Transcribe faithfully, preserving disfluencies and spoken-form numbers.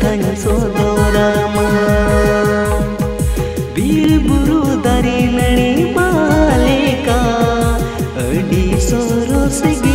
कथान सोदोरामा बीर बुरु दारी नणी मालेका अडी सोरो से